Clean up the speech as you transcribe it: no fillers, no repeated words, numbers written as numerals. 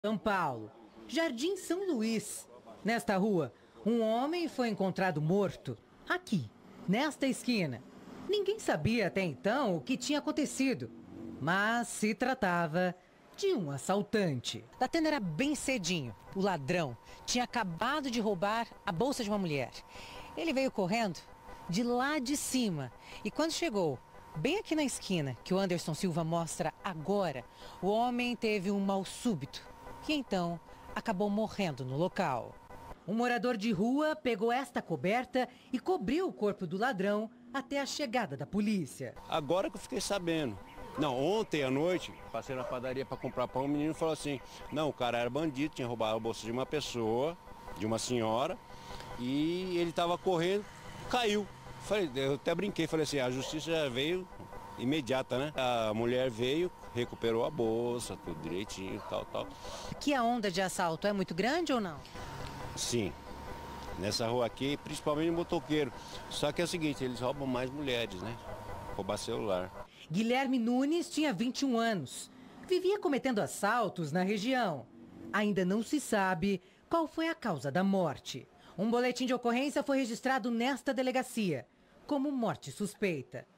São Paulo, Jardim São Luís. Nesta rua, um homem foi encontrado morto, aqui, nesta esquina. Ninguém sabia até então o que tinha acontecido, mas se tratava de um assaltante. Datena era bem cedinho. O ladrão tinha acabado de roubar a bolsa de uma mulher. Ele veio correndo de lá de cima e quando chegou bem aqui na esquina, que o Anderson Silva mostra agora, o homem teve um mal súbito e então acabou morrendo no local. Um morador de rua pegou esta coberta e cobriu o corpo do ladrão até a chegada da polícia. Agora que eu fiquei sabendo. Não, ontem à noite, passei na padaria para comprar pão, o menino falou assim, não, o cara era bandido, tinha roubado a bolsa de uma pessoa, de uma senhora, e ele estava correndo, caiu. Eu até brinquei, falei assim, a justiça já veio imediata, né? A mulher veio, recuperou a bolsa, tudo direitinho, tal. Aqui a onda de assalto é muito grande ou não? Sim, nessa rua aqui, principalmente motoqueiro. Só que é o seguinte, eles roubam mais mulheres, né? Roubar celular. Guilherme Nunes tinha 21 anos. Vivia cometendo assaltos na região. Ainda não se sabe qual foi a causa da morte. Um boletim de ocorrência foi registrado nesta delegacia como morte suspeita.